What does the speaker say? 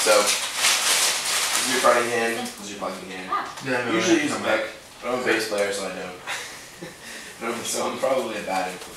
So, this is your fronting hand, this is your plucking hand. Yeah, Usually use a pick, but I'm a bass player, so I don't. So I'm probably a bad influence.